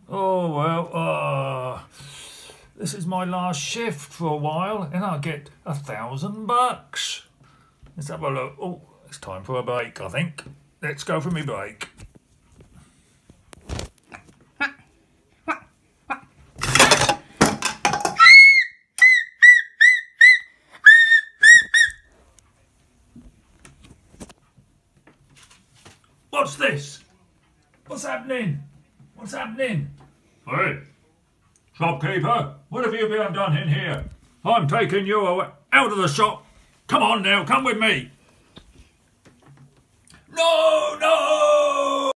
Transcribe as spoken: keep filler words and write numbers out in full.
Oh, well, uh, this is my last shift for a while and I get a thousand bucks. Let's have a look. Oh, it's time for a break, I think. Let's go for me break. What's this? What's happening? What's happening? Hey, shopkeeper, what have you been done in here? I'm taking you away, out of the shop. Come on now, come with me. No, no!